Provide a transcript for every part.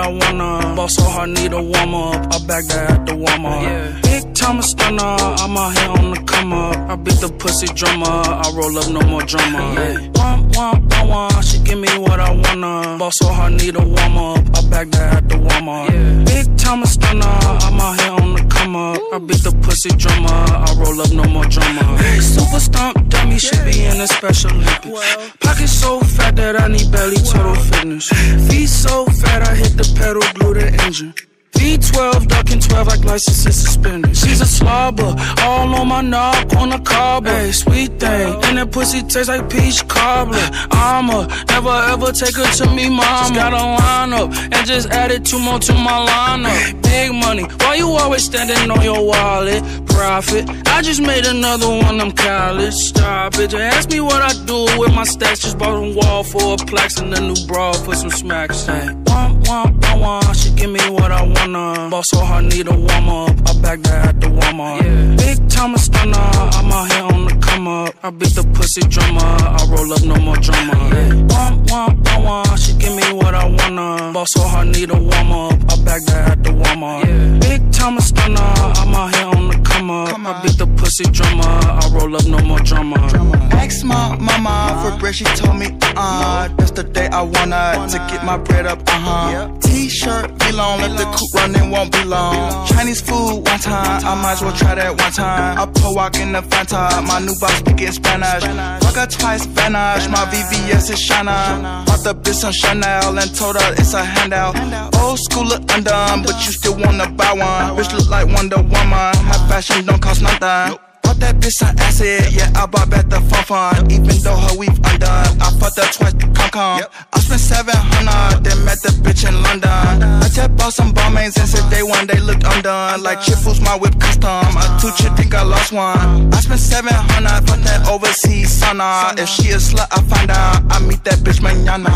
I wanna. Ball so hard, need a warm up. I back that at the warm up. Yeah. Big time a stunner, I'm out here on the come up. I beat the pussy drummer, I roll up, no more drama. Yeah. She give me what I wanna. Ball so hard, need a warm up. I back that at the warm up. Yeah. Big time a stunner, I'm out here on the come up. I beat the pussy drummer, I roll up, no more drama. Super stomp dummy, should be in a special Olympics. Pocket so fat that I need belly total fitness. Feet so fat I hit the pedal, glue the engine. V12, ducking 12 like licenses suspended. She's a slobber, all on my knob, on the cobbler. Hey, sweet thing, and that pussy tastes like peach cobbler. I'ma never ever take her to me, mama. Just got a lineup, and just added 2 more to my lineup. Big money, why you always standing on your wallet? Profit, I just made another one, I'm college. Stop it, ask me what I do with my stacks. Just bought a wall for a plaques and a new bra for some smacks. Hey, she give me what I wanna. Ball so hard, need a warm up. I back that at the warm up. Yeah. Big time a stunner, I'm out here on the come up. I beat the pussy drummer, I roll up, no more drama. Yeah. She give me what I wanna. Ball so hard, need a warm up. I back that at the warm up. Yeah. Big time a stunner, I'm out here on the come up. I beat the pussy drummer, I roll up, no more drama. Ask my mama for bread, she told me, that's the day I wanna to get my bread up, T-shirt, be long, let the coupe run, it won't be long. Chinese food one time, I might as well try that one time. I pull walk in the Fanta, my new boss speaking Spanish. Fuck her twice, vanish, my VVS is Shana. Bought the bitch on Chanel and told her it's a handout. Old school look undone, but you still wanna buy one. Bitch look like Wonder Woman, my fashion don't cost nothing. Bought that bitch on acid, yeah, I bought back the fun. Even though her weave undone, I fucked her twice, come. I spent 700, then met the bitch in London. I just bought some Balmains and said day one they looked undone. Like Chipfu's my whip custom, a 2 chip think I lost one. I spent 700, fuck that overseas sauna. If she a slut, I find out, I meet that bitch mañana.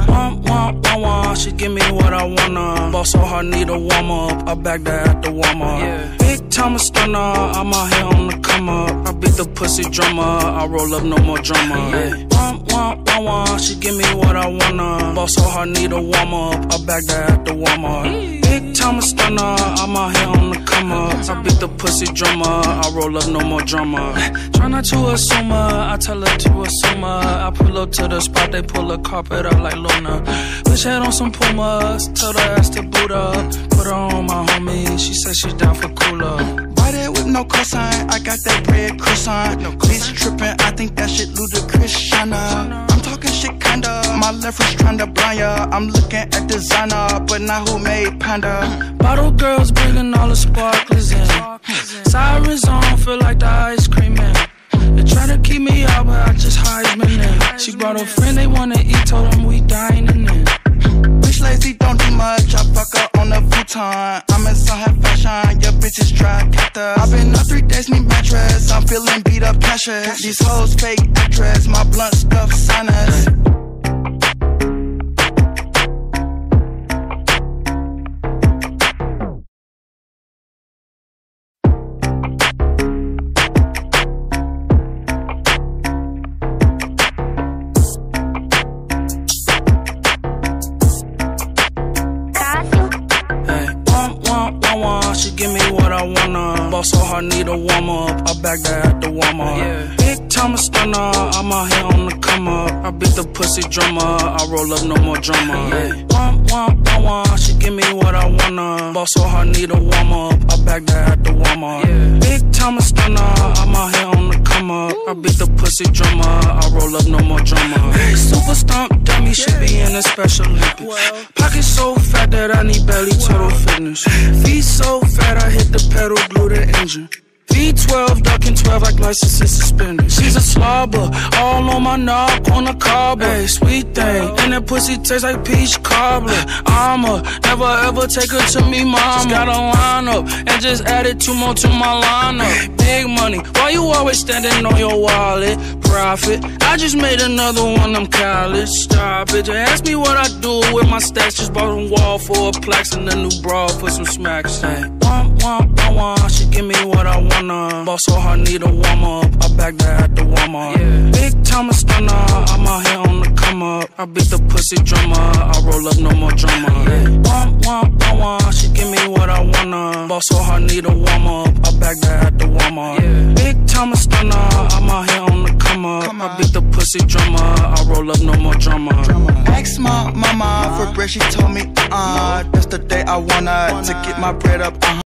She give me what I wanna. Ball so hard, need a warm up. I back that at the warm up. Yeah. Big time a stunner, I'm out here on the come up. I beat the pussy drummer, I roll up, no more drama. Yeah. She give me what I wanna. Ball so hard, need a warm up. I back that at the warm up. Big time a stunner, I'm out here on the come up. I beat the pussy drummer, I roll up, no more drama. Try not to assume her, I tell her to assume her. I pull up to the spot, they pull the carpet up like Luna. Bitch had on some Pumas, tell her ass to boot up. Put her on my homie, she said she down for cooler. Buy that with no cosign, I got that bread croissant. Bitch trippin', I think that shit ludicrous, Shana. I'm talking shit kinda, my left wrist tryna blind ya. I'm looking at designer, but not who made Panda. Bottle girls bringing all the sparklers in. Sirens on, feel like the ice cream man. They try to keep me out, but I just Heisman in. She brought a friend, they wanna eat, told them we dining in. Bitch lazy, don't do much, I fuck her on the futon. I'm in some high fashion, your bitches dry cactus. I've been up 3 days, need mattress, I'm feeling beat up cashless. These hoes fake actress, my blunt stuff sinus. She give me what I wanna. Ball so hard, need a warm up. I back that at the warm up. Yeah. Big time a stunner, I'm out here on the come up. I beat the pussy drummer, I roll up, no more drama. Yeah. She give me what I wanna. Ball so hard, need a warm up. I back that at the warm up. Yeah. Big time a stunner, I'm out here on the come up. I beat the pussy drummer, I roll up, no more drama. Super stomp dummy, should be in a special Olympics. Pocket so fat that I need belly total fitness. Feet so fat I hit the pedal, glue the engine. V12, ducking 12 like licenses suspended. She's a slobber, all on my knob, on the cobbler. Hey, sweet thing, and that pussy tastes like peach cobbler. I'ma never ever take her to me, mama. Just got a lineup, and just added 2 more to my lineup. Big money, why you always standing on your wallet? Profit, I just made another one, I'm college. Stop it, ask me what I do with my stacks. Just bought a wall for a plaques and a new bra for some smacks. Hey, she give me what I wanna. Ball so hard, need a warm up. I back that at the warm up. Yeah. Big time a stunner, I'm out here on the come up. I beat the pussy drummer, I roll up no more drama. Womp, she give me what I wanna. Ball so hard, need a warm up. I back that at the Walmart. Big time a stunner, I'm out here on the come up. I beat the pussy drummer, I roll up no more drama. Ask my mama for bread, she told me, that's the day I wanna to get my bread up,